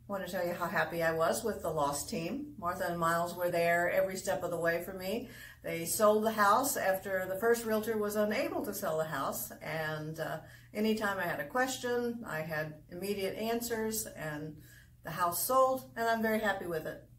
I want to tell you how happy I was with the Lost team. Martha and Miles were there every step of the way for me. They sold the house after the first realtor was unable to sell the house, and anytime I had a question, I had immediate answers, and the house sold, and I'm very happy with it.